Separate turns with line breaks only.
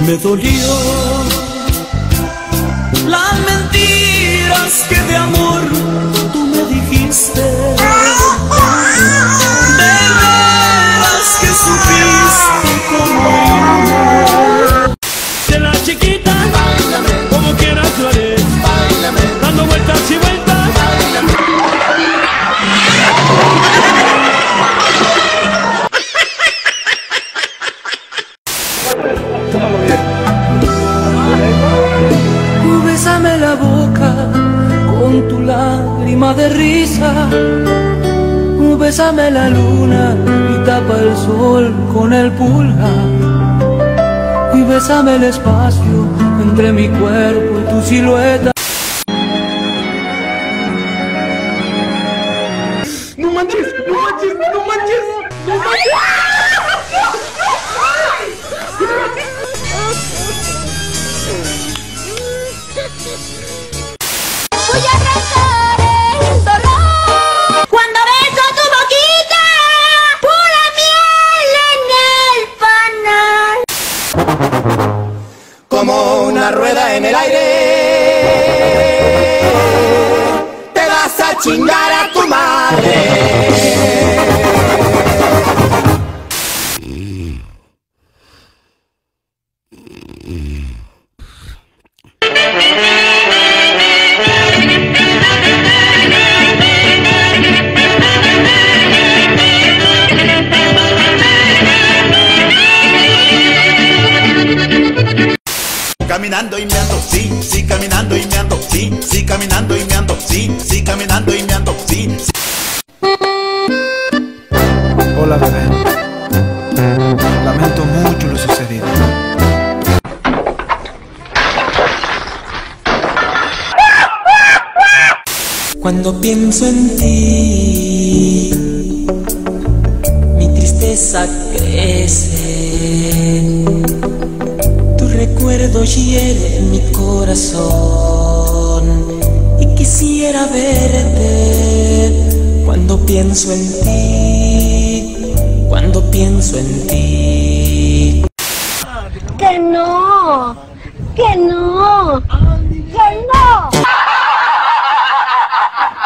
Me dolió las mentiras que de amor tú me dijiste. De veras que supiste como yo. De la chiquita, báilame, como quieras lo haré, báilame, dando vueltas y vueltas, báilame. Bésame la boca con tu lágrima de risa. Bésame la luna y tapa el sol con el pulgar. Y bésame el espacio entre mi cuerpo y tu silueta. No manches, no manches, no manches, no manches.
Voy a arrancar el dolor cuando beso tu boquita, pura miel en el panal.
Como una rueda en el aire, te vas a chingar a tu madre. Caminando y meando, sí, sí, caminando y meando, sí, sí, caminando y meando, sí, sí, caminando y meando, sí, sí.
Hola, bebé. Lamento mucho lo sucedido.
Cuando pienso en ti, mi tristeza crece. Tu recuerdo hiere mi corazón y quisiera verte. Cuando pienso en ti, cuando pienso en ti.
Que no, que no, que no.